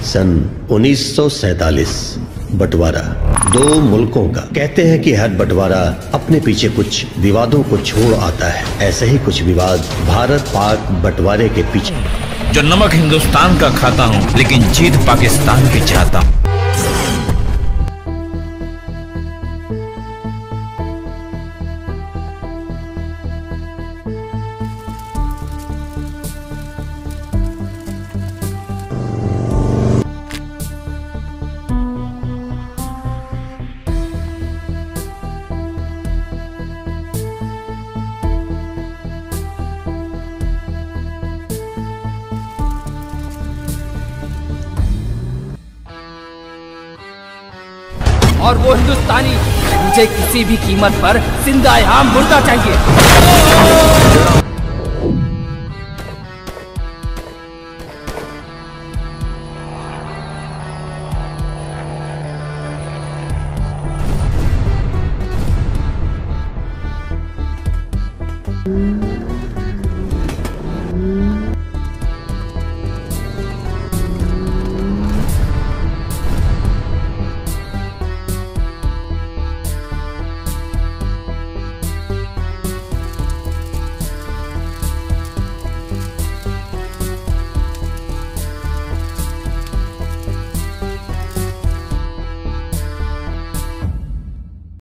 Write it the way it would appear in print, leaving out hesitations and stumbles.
सन 1947 बंटवारा दो मुल्कों का। कहते हैं कि हर बंटवारा अपने पीछे कुछ विवादों को छोड़ आता है। ऐसे ही कुछ विवाद भारत पाक बंटवारे के पीछे। जो नमक हिंदुस्तान का खाता हूँ, लेकिन जीत पाकिस्तान की चाहता हूँ। और वो हिंदुस्तानी, मुझे किसी भी कीमत पर जिंदा या मुर्दा चाहिए।